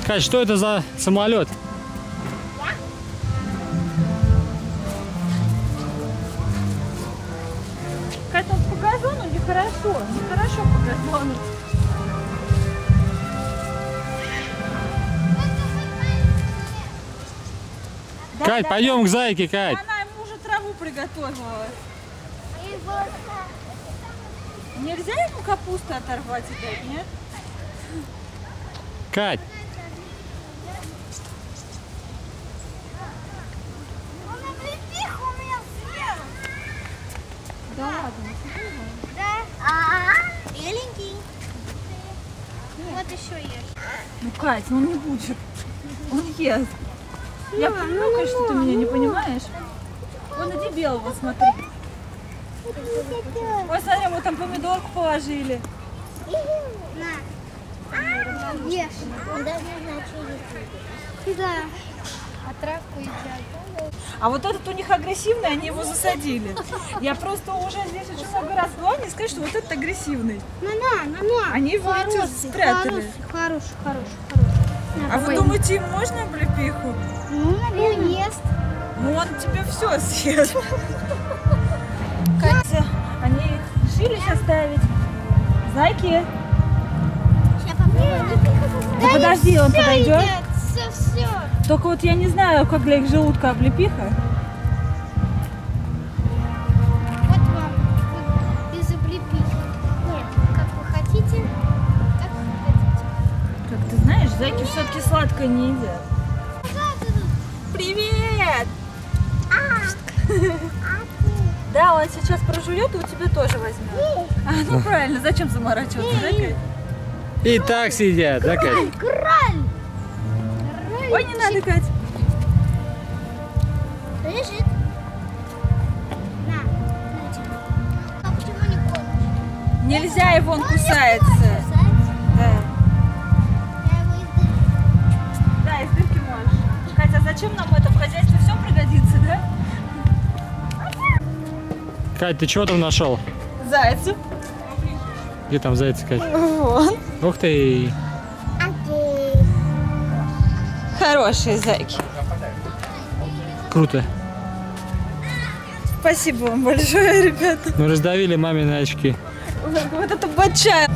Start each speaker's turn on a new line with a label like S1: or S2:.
S1: Кать, что это за самолет?
S2: Кать, ну по газону нехорошо. Нехорошо по газону.
S1: Кать,
S2: Да,
S1: пойдем к зайке, Кать.
S2: она ему уже траву приготовила. Нельзя ему капусту оторвать и дать, нет?
S1: Кать.
S3: Он облепиху у меня съел.
S2: Да ладно,
S3: Да? Беленький. Вот еще ешь.
S2: ну Кать, ну он не будет. Он ест. Я понимаю, конечно, что ты меня не понимаешь. Вон, иди белого, смотри. Ой, смотри, мы там помидорку положили.
S3: На. Ешь. Он даже не знает, что едят. Да. А травку едят.
S2: А вот этот у них агрессивный, они его засадили. Я просто уже здесь очень много раз была, мне сказать, что вот этот агрессивный.
S3: На.
S2: Они его эти спрятали.
S3: Хороший.
S2: А вы думаете, им можно облепиху?
S3: Ну, наверное, ест.
S2: Ну он тебе все съест. Катя, они решились оставить. Зайки.
S3: Сейчас попробуем.
S2: Да подожди, он подойдет.
S3: Все.
S2: Только вот я не знаю, как для их желудка облепиха.
S3: Вот вам. Вот без облепихи. Нет, как вы хотите, так хотите.
S2: Как ты знаешь, зайки все-таки сладкое не едят. Привет! Да, он сейчас прожует и у тебя тоже возьмет. Ну правильно, зачем заморачиваться, да, Кать?
S1: И так сидят, да, Кать?
S3: Краль!
S2: Ой, не надо, Кать.
S3: Лежит. На тебе. А почему не кормишь?
S2: Нельзя, его он кусается. Да.
S3: Я его издаю.
S2: Да, из дырки можешь. Катя, а зачем нам это в хозяйстве все пригодится, да?
S1: Кать, ты чего там нашел?
S2: Зайцев.
S1: Где там зайцы, Кать?
S2: Вон.
S1: Ух ты!
S2: Хорошие зайки.
S1: Круто.
S2: Спасибо вам большое, ребята.
S1: Мы раздавили мамины очки.
S2: Вот это боча.